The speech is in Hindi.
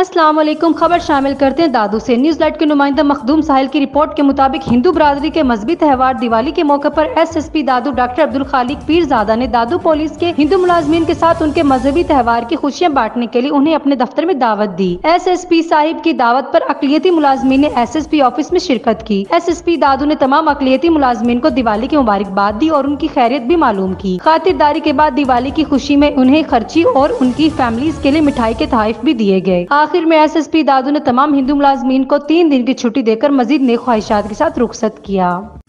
अस्सलाम वालेकुम। खबर शामिल करते हैं दादू से। न्यूज़ लाइट के नुमाइंदा मखदूम साहिल की रिपोर्ट के मुताबिक हिंदू बरादरी के मजहबी त्यौहार दिवाली के मौके पर SSP दादू डॉक्टर अब्दुल खालिक पीरजादा ने दादू पुलिस के हिंदू मुलाजमीन के साथ उनके मजहबी त्यौहार की खुशियां बांटने के लिए उन्हें अपने दफ्तर में दावत दी। SSP साहिब की दावत पर अकलियती मुलाजमीन ने SSP ऑफिस में शिरकत की। SSP दादू ने तमाम अकलियती मुलाजमीन को दिवाली की मुबारकबाद दी और उनकी खैरियत भी मालूम की। खातिरदारी के बाद दिवाली की खुशी में उन्हें खर्ची और उनकी फैमिलीज के लिए मिठाई के तोहफे भी दिए गए। आखिर में SSP दादू ने तमाम हिंदू मुलाजमीन को 3 दिन की छुट्टी देकर मजीद नेक ख्वाहिशात के साथ रुखसत किया।